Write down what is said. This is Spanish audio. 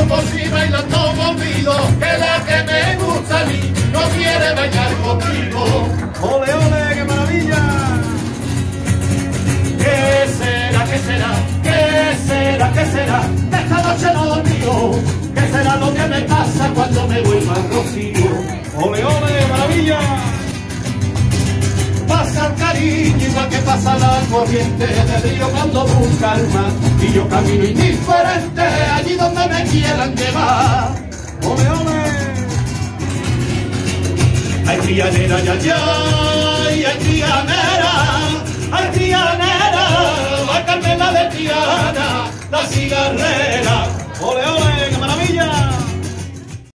por si bailando conmigo, que la que me gusta a mí no quiere bailar conmigo. ¡Ole, ole, qué maravilla! ¿Qué será, qué será, qué será, qué será? Esta noche no dormido, ¿qué será lo que me pasa cuando me vuelva al rocío? ¡Ole, ole, qué maravilla! Pasa el cariño igual que pasa la corriente del río cuando busca el mar, y yo camino indiferente allí donde me quieran llevar. ¡Ole, ole! Ay, trianera, ya, ya, ay, trianera, ay, trianera, la Carmela de Triana, la cigarrera. ¡Ole, ole!